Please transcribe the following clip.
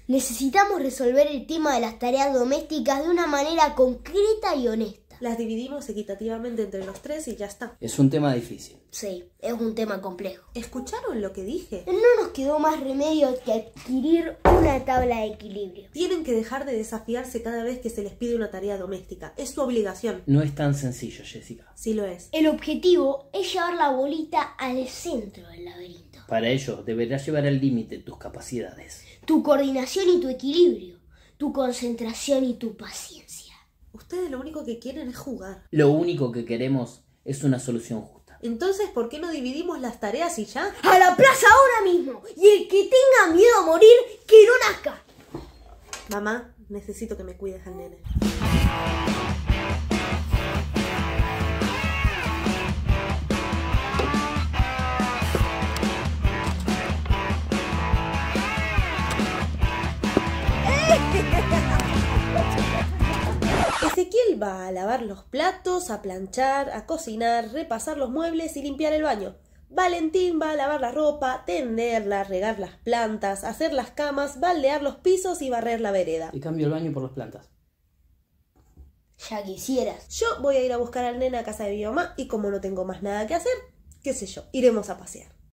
Necesitamos resolver el tema de las tareas domésticas de una manera concreta y honesta. Las dividimos equitativamente entre los 3 y ya está. Es un tema difícil. Sí, es un tema complejo. ¿Escucharon lo que dije? No nos quedó más remedio que adquirir una tabla de equilibrio. Tienen que dejar de desafiarse cada vez que se les pide una tarea doméstica. Es su obligación. No es tan sencillo, Jessica. Sí lo es. El objetivo es llevar la bolita al centro del laberinto. Para ello, deberás llevar al límite tus capacidades. Tu coordinación y tu equilibrio. Tu concentración y tu paciencia. Ustedes lo único que quieren es jugar. Lo único que queremos es una solución justa. Entonces, ¿por qué no dividimos las tareas y ya? ¡A la plaza ahora mismo! Y el que tenga miedo a morir, que no nazca. Mamá, necesito que me cuides al nene. Ezequiel va a lavar los platos, a planchar, a cocinar, repasar los muebles y limpiar el baño. Valentín va a lavar la ropa, tenderla, regar las plantas, hacer las camas, baldear los pisos y barrer la vereda. Y cambio el baño por las plantas. Ya quisieras. Yo voy a ir a buscar al nene a casa de mi mamá y como no tengo más nada que hacer, qué sé yo, iremos a pasear.